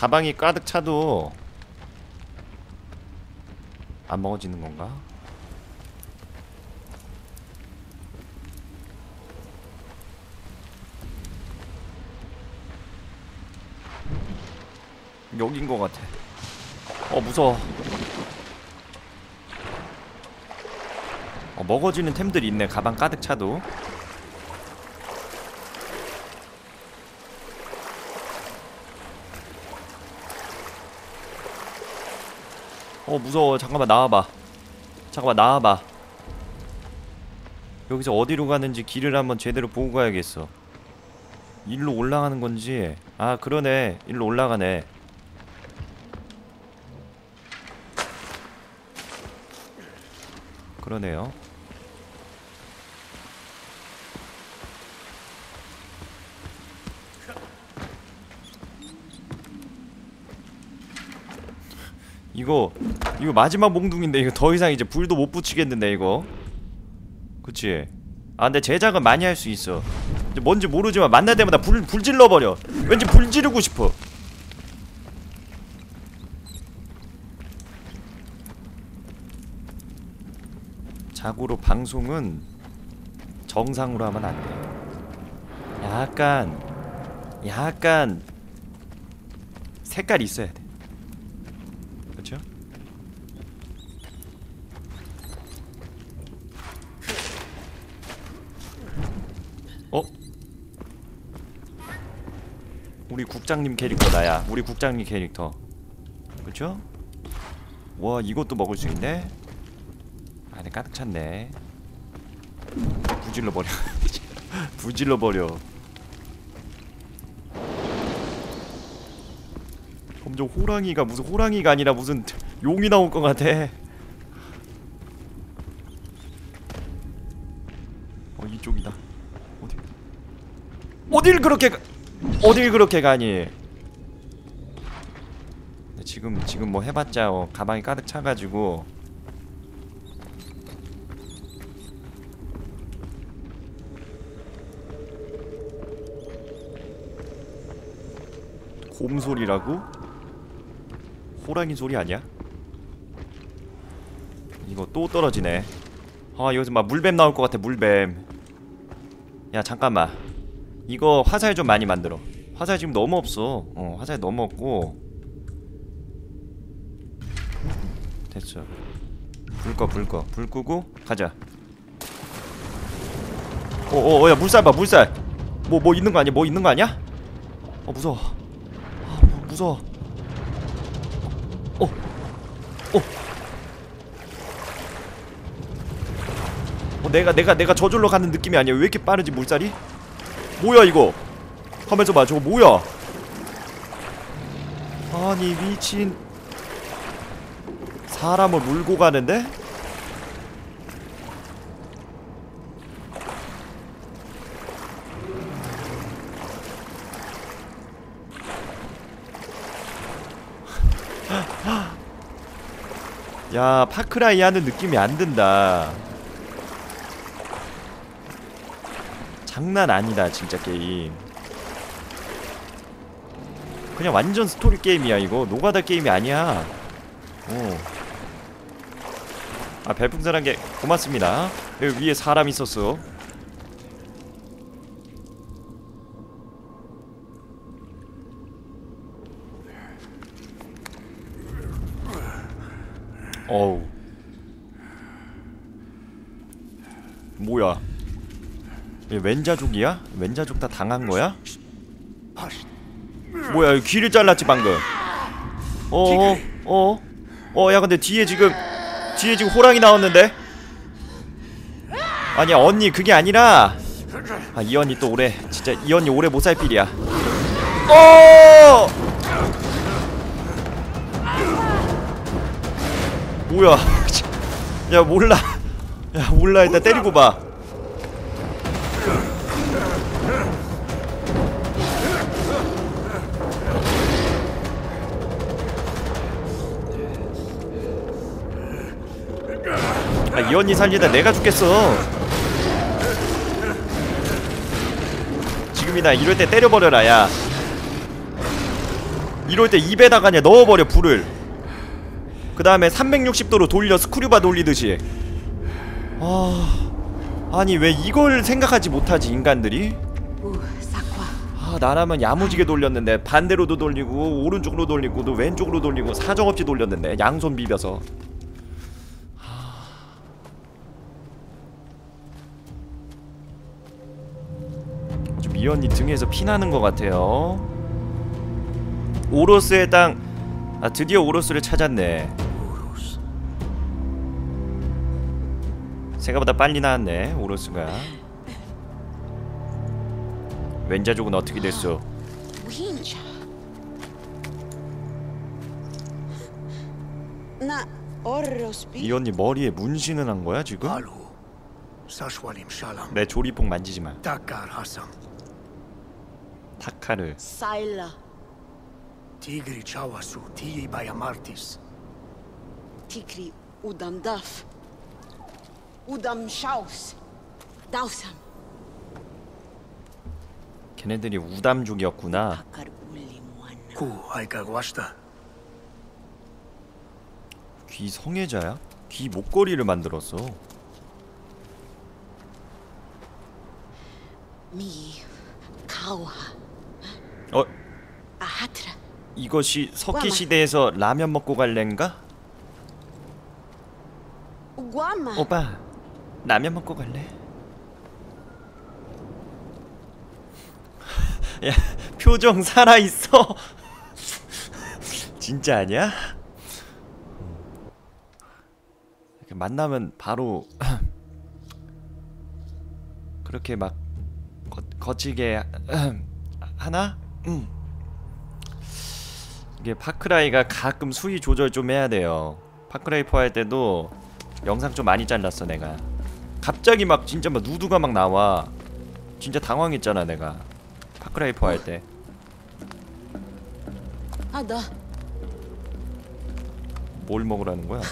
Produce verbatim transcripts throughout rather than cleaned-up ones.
가방이 가득 차도 안 먹어지는 건가? 여긴 것 같아. 어 무서워. 어, 먹어지는 템들이 있네. 가방 가득 차도. 어 무서워. 잠깐만 나와봐. 잠깐만 나와봐. 여기서 어디로 가는지 길을 한번 제대로 보고 가야겠어. 일로 올라가는 건지. 아 그러네. 일로 올라가네. 그러네요. 이거 이거 마지막 몽둥인데 이거 더 이상 이제 불도 못 붙이겠는데 이거. 그치? 아 근데 제작은 많이 할 수 있어. 이제 뭔지 모르지만 만날 때마다 불, 불 질러버려. 왠지 불 지르고 싶어. 자고로 방송은 정상으로 하면 안 돼. 약간 약간 색깔이 있어야 돼. 그렇죠? 어? 우리 국장님 캐릭터 나야. 우리 국장님 캐릭터. 그렇죠? 와 이것도 먹을 수 있네. 안에 가득 찼네. 부질러버려. 부질러버려. 점점 호랑이가 무슨 호랑이가 아니라 무슨 용이 나올 것 같아. 어 이쪽이다. 어디? 어딜 그렇게 가? 어딜 그렇게 가니? 지금 지금 뭐 해봤자 어, 가방이 가득 차가지고. 곰 소리라고? 호랑이 소리 아니야? 이거 또 떨어지네. 아 여기서 막 물뱀 나올 것 같아. 물뱀. 야 잠깐만. 이거 화살 좀 많이 만들어. 화살 지금 너무 없어. 어 화살 너무 없고. 됐어. 불 꺼 불 꺼. 불 끄고 가자. 어어 야 물살 봐 물살. 뭐 뭐 있는 거 아니야? 뭐 있는 거 아니야? 어 무서워. 무서워. 어. 어. 어 내가 내가 내가 저절로 가는 느낌이 아니야. 왜 이렇게 빠르지 물살이? 뭐야 이거? 가면서 봐. 저거 뭐야? 아니 미친. 사람을 물고 가는데? 야 파크라이 하는 느낌이 안 든다. 장난 아니다 진짜 게임. 그냥 완전 스토리 게임이야 이거. 노가다 게임이 아니야. 어. 아 별풍선 개 고맙습니다. 여기 위에 사람 있었어. 어우 뭐야 얘 왼자족이야? 왼자족 다 당한 거야? 뭐야 귀를 잘랐지 방금. 어어 어 어 야 근데 뒤에 지금 뒤에 지금 호랑이 나왔는데? 아니야 언니 그게 아니라 아 이 언니 또 오래 진짜 이 언니 오래 못 살 필이야. 어 뭐야 야 몰라. 야 몰라 일단 때리고 봐. 아 이 언니 살리다 내가 죽겠어. 지금이다. 이럴 때 때려버려라 야. 이럴 때 입에다가 그냥 넣어버려 불을. 그 다음에 삼백육십 도로 돌려 스크류바 돌리듯이. 아... 아니 왜 이걸 생각하지 못하지 인간들이? 아 나라면 야무지게 돌렸는데 반대로도 돌리고 오른쪽으로 돌리고 또 왼쪽으로 돌리고 사정없이 돌렸는데 양손 비벼서. 좀 이 언니 등에서 피나는 것 같아요. 오로스의 땅. 아 드디어 오로스를 찾았네. 생각보다 빨리 나왔네 오로스가. 왼자족은 어떻게 됐어? 이 언니 머리에 문신을 한 거야 지금? 내 조리폭 만지지 마. 타카르. Tigri chawasu tii bayamartis. Tigri udam daf. udam shaus. 다우삼. 걔네들이 우담족이었구나. 구 아이가 왔다. 귀 성애자야? 귀 목걸이를 만들었어. 미 카와. 어? 아하트라. 이것이 석기 시대에서 라면 먹고 갈랜가? 우과마. 오빠 라면 먹고 갈래? 야 표정 살아있어. 진짜 아니야? 이렇게 만나면 바로 그렇게 막 거, 거칠게 하나? 음. 이게 파크라이가 가끔 수위 조절 좀 해야 돼요. 파크라이 포 할 때도 영상 좀 많이 잘랐어 내가. 갑자기 막 진짜 막 누드가 막 나와. 진짜 당황했잖아 내가 파크라이 포 할 때. 아다. 뭘 먹으라는 거야?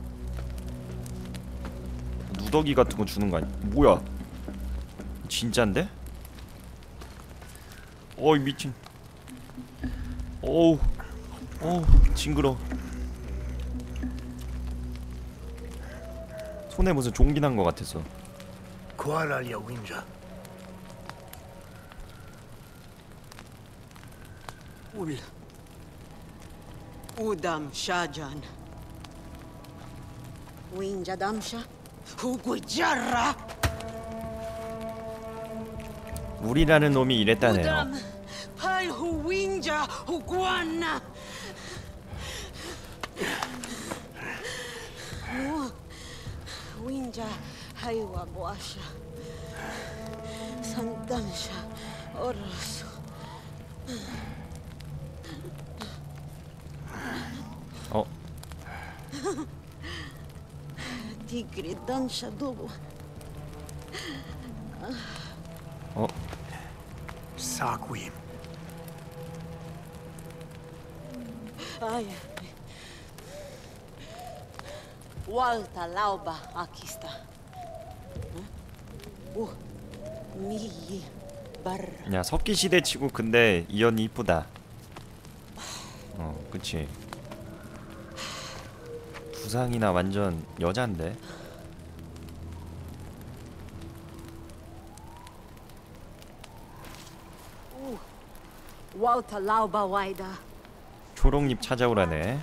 누더기 같은 거 주는 거 아니야? 뭐야? 진짠데? 어이 미친. 어우 어우 징그러. 손에 무슨 종기 난 거 같았어. 쿠알라리아 윈자. 울. udam shajan. 윈자 담샤. 후구자라. 우리라는 놈이 이랬다네요. udam 팔후 윈자 후구안나. 윈자 하이와 보아샤. 산담샤 어라소. 어? 티그리 단샤 도보. 어? 사쿠임. 아야. Walta lauba akista. 오, 미 bar. 야 석기 시대 치고 근데 이 언니 이쁘다. 어, 그치. 두상이나 완전 여잔데. Walta lauba waida. 초록잎 찾아오라네.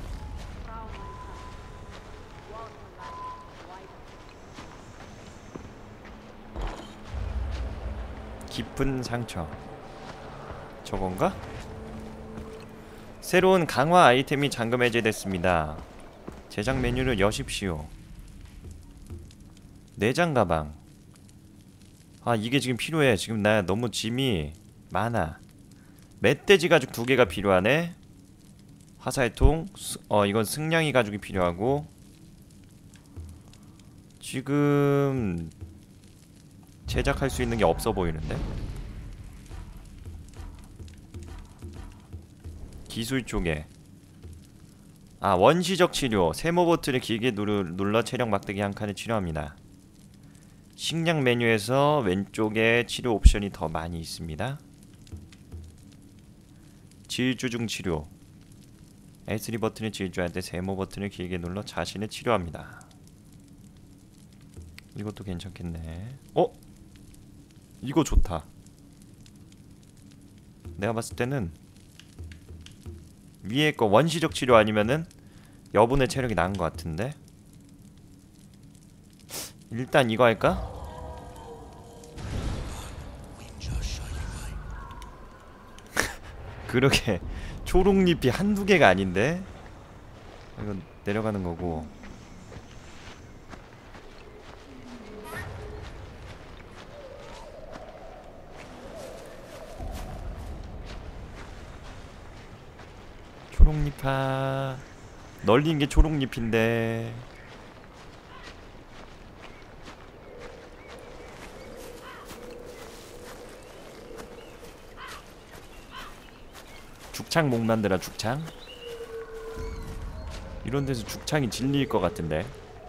깊은 상처. 저건가? 새로운 강화 아이템이 잠금 해제됐습니다. 제작 메뉴를 여십시오. 내장 가방. 아 이게 지금 필요해. 지금 나 너무 짐이 많아. 멧돼지 가죽 두 개가 필요하네. 화살통. 어 이건 승냥이 가죽이 필요하고. 지금 제작할 수 있는 게 없어 보이는데. 기술 쪽에 아 원시적 치료. 세모 버튼을 길게 누르, 눌러 체력 막대기 한 칸을 치료합니다. 식량 메뉴에서 왼쪽에 치료 옵션이 더 많이 있습니다. 질주 중 치료. 에이 쓰리 버튼을 질주할 때 세모 버튼을 길게 눌러 자신을 치료합니다. 이것도 괜찮겠네. 어? 이거 좋다. 내가 봤을 때는 위에 거 원시적 치료 아니면은 여분의 체력이 나은 것 같은데. 일단 이거 할까? 그러게 초록잎이 한두 개가 아닌데. 이건 내려가는 거고. 초록잎아, 널린 게 초록잎인데. 죽창 목 만들어. 죽창? 이런 데서 죽창이 진리일 것 같은데.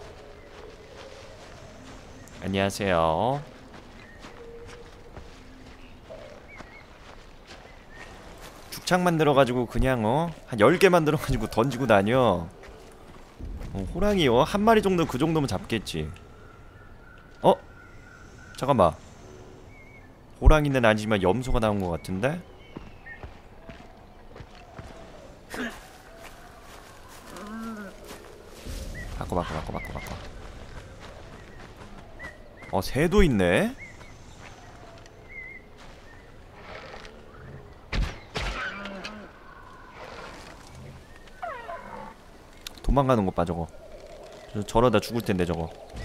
안녕하세요. 죽창 만들어가지고 그냥 어? 한 열 개 만들어가지고 던지고 다녀. 어, 호랑이 어? 한 마리 정도 그 정도면 잡겠지. 어? 잠깐만. 호랑이는 아니지만 염소가 나온 것 같은데? 바꿔 바꿔 바꿔 바꿔 바꿔. 어, 새도 있네? 도망가는 것 봐 저거. 저, 저러다 죽을 텐데 저거.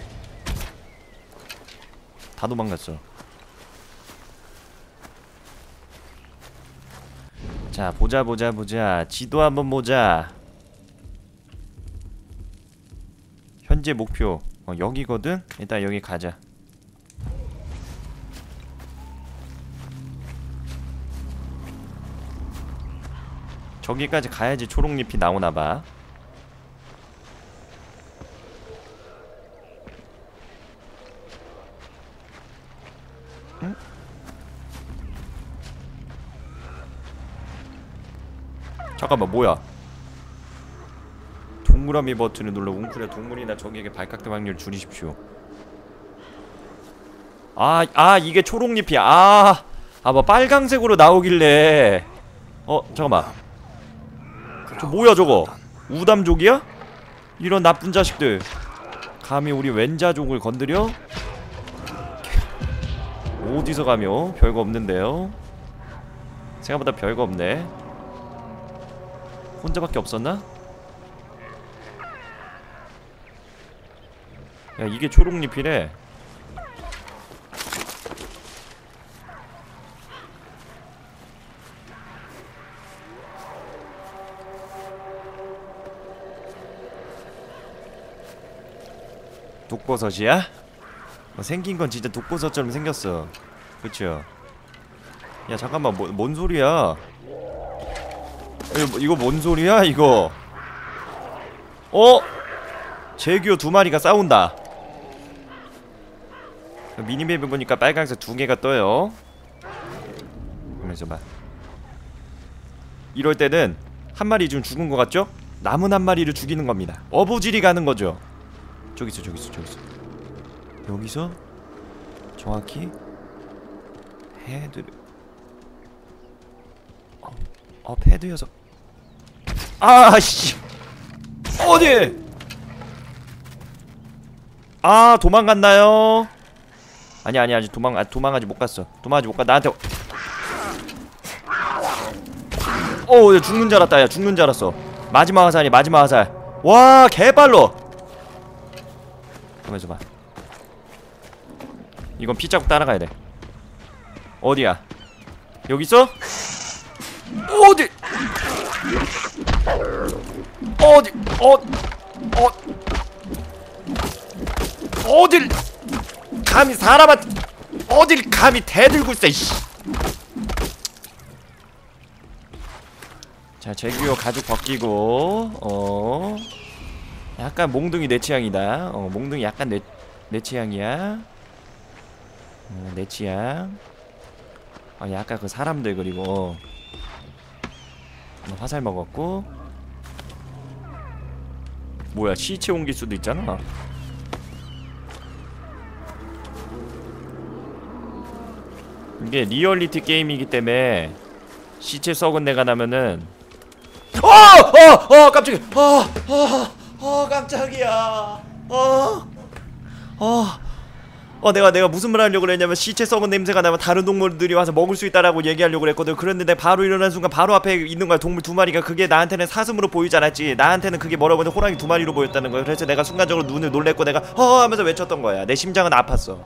다 도망갔어. 자 보자 보자 보자. 지도 한번 보자. 현재 목표 어, 여기거든? 일단 여기 가자. 저기까지 가야지 초록잎이 나오나봐. 응? 잠깐만 뭐야. 동그라미 버튼을 눌러 웅크려 동물이나 적에게 발각될 확률을 줄이십시오. 아, 아 이게 초록잎이야. 아, 아 뭐 빨강색으로 나오길래. 어 잠깐만. 저 뭐야 저거. 우담족이야? 이런 나쁜 자식들. 감히 우리 왼자족을 건드려? 어디서 가며? 별거 없는데요. 생각보다 별거 없네. 혼자밖에 없었나? 야 이게 초록잎이래. 독버섯이야? 어, 생긴건 진짜 독버섯처럼 생겼어. 그쵸? 야 잠깐만 뭐, 뭔 소리야. 이거, 이거 뭔 소리야 이거. 어? 제규어 두 마리가 싸운다. 미니맵을 보니까 빨간색 두 개가 떠요. 가만있어 봐. 이럴 때는 한 마리 지금 죽은 것 같죠? 남은 한 마리를 죽이는 겁니다. 어부질이 가는 거죠. 저기 있어 저기 있어 저기 있어. 여기서 정확히 헤드. 어, 어 패드여서. 아씨 어디. 아 도망갔나요? 아니 아니 아직 도망 아, 도망가지 못 갔어. 도망가지 못 가. 나한테. 어, 야, 죽는 줄 알았다. 야 죽는 줄 알았어. 마지막 화살이 마지막 화살. 와 개빨로. 가만있어 봐. 이건 피자국 따라가야 돼. 어디야? 여기 있어? 어디? 어디? 어? 어? 어딜 감히 사람한테 어딜 감히 대들고 있어 이씨. 자 제규어 가죽 벗기고. 어 약간 몽둥이 내 취향이다. 어 몽둥이 약간 내, 내 취향이야. 어, 내 취향. 아 약간 그 사람들 그리고 화살 먹었고. 뭐야, 시체 옮길 수도 있잖아. 이게 리얼리티 게임이기 때문에 시체 썩은 내가 나면은 어! 어! 어! 깜짝이야. 어! 어! 어! 깜짝이야. 어! 어! 어 내가 내가 무슨 말 하려고 그랬냐면 시체 썩은 냄새가 나면 다른 동물들이 와서 먹을 수 있다라고 얘기하려고 그랬거든. 그랬는데 바로 일어난 순간 바로 앞에 있는 거야, 동물 두 마리가. 그게 나한테는 사슴으로 보이지 않았지. 나한테는 그게 뭐라고 했는데 호랑이 두 마리로 보였다는 거야. 그래서 내가 순간적으로 눈을 놀랬고 내가 허 하면서 외쳤던 거야. 내 심장은 아팠어.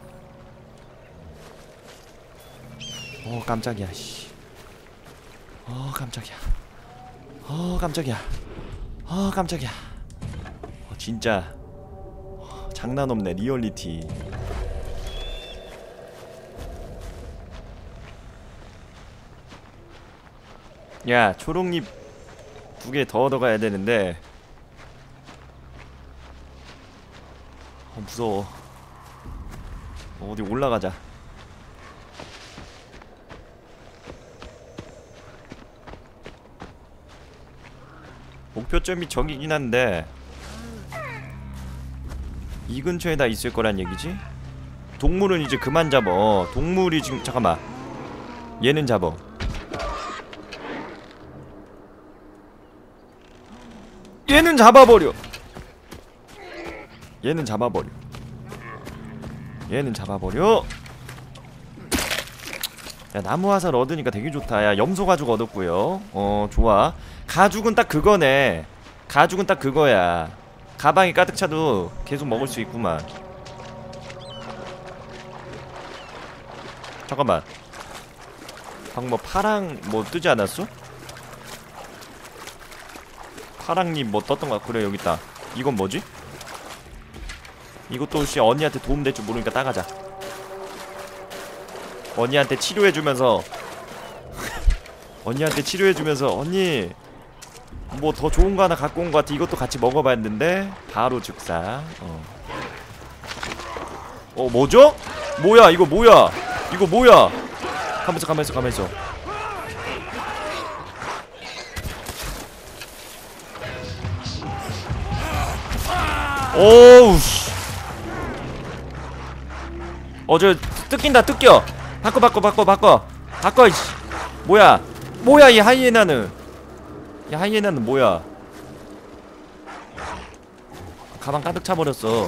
어 깜짝이야. 씨. 어 깜짝이야. 어 깜짝이야. 어 깜짝이야. 어 진짜 어, 장난 없네, 리얼리티. 야, 초록잎 두 개 더 얻어가야 되는데. 어 무서워. 어, 어디 올라가자. 목표점이 저기긴 한데 이 근처에 다 있을 거란 얘기지? 동물은 이제 그만 잡어. 동물이 지금 잠깐만. 얘는 잡어. 얘는 잡아버려. 얘는 잡아버려. 얘는 잡아버려. 야, 나무 화살 얻으니까 되게 좋다. 야, 염소 가죽 얻었고요. 어 좋아. 가죽은 딱 그거네. 가죽은 딱 그거야. 가방이 가득 차도 계속 먹을 수 있구만. 잠깐만. 방금 뭐 파랑 뭐 뜨지 않았어? 파랑잎 뭐 떴던 거야. 그래, 여기 있다. 이건 뭐지? 이것도 혹시 언니한테 도움될 줄 모르니까 따가자. 언니한테 치료해주면서 언니한테 치료해주면서 언니 뭐 더 좋은 거 하나 갖고 온 거 같아. 이것도 같이 먹어봤는데 바로 즉사. 어, 어 뭐죠? 뭐야 이거 뭐야 이거 뭐야. 가만있어 가만있어 가만있어. 오우 씨. 어 저 뜯긴다. 뜯겨. 바꿔 바꿔 바꿔 바꿔 바꿔. 이씨 뭐야 뭐야 이 하이에나는. 이 하이에나는 뭐야. 가방 가득 차버렸어.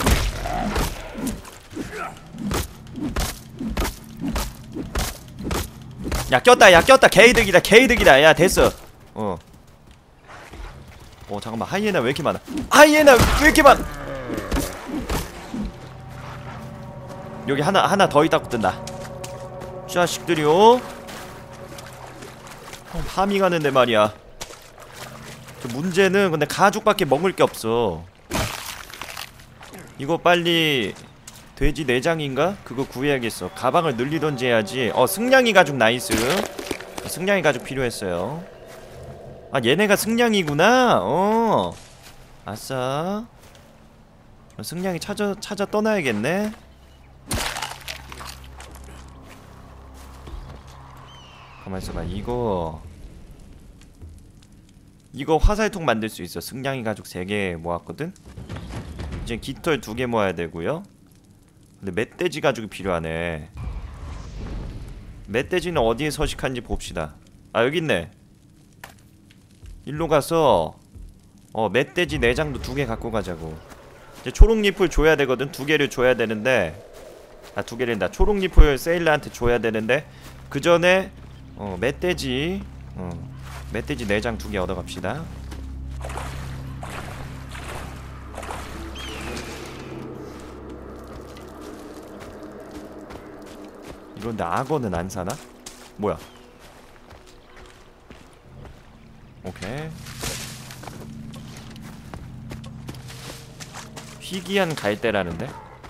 야 꼈다 야 꼈다. 개이득이다 개이득이다. 야 됐어. 어 어 잠깐만. 하이에나 왜 이렇게 많아. 하이에나 왜 이렇게 많아. 여기 하나 하나 더 있다고 뜬다. 자식들이요. 어, 파밍하는데 말이야. 저 문제는 근데 가죽밖에 먹을 게 없어. 이거 빨리 돼지 내장인가? 그거 구해야겠어. 가방을 늘리던지 해야지. 어 승냥이 가죽 나이스. 승냥이 가죽 필요했어요. 아 얘네가 승냥이구나. 어 아싸. 승냥이 찾아 찾아 떠나야겠네. 가만있어봐. 이거 이거 화살통 만들 수 있어. 승냥이 가죽 세 개 모았거든. 이제 깃털 두 개 모아야 되고요. 근데 멧돼지 가죽이 필요하네. 멧돼지는 어디에 서식하는지 봅시다. 아 여기 있네. 일로 가서 어 멧돼지 내장도 두 개 갖고 가자고. 이제 초록잎을 줘야 되거든. 두 개를 줘야 되는데 아 두 개를 다 초록잎을 세일러한테 줘야 되는데 그 전에 어 멧돼지 어 멧돼지 내장 두 개 얻어갑시다. 이런데 악어는 안 사나? 뭐야? 오케이. 희귀한 갈대라는데?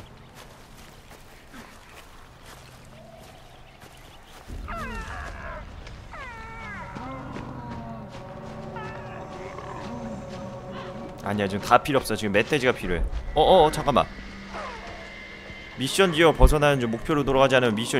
아니야 지금 다 필요 없어. 지금 멧돼지가 필요해. 어어어 잠깐만. 미션 지역 벗어나는 중 목표로 돌아가지 않으면 미션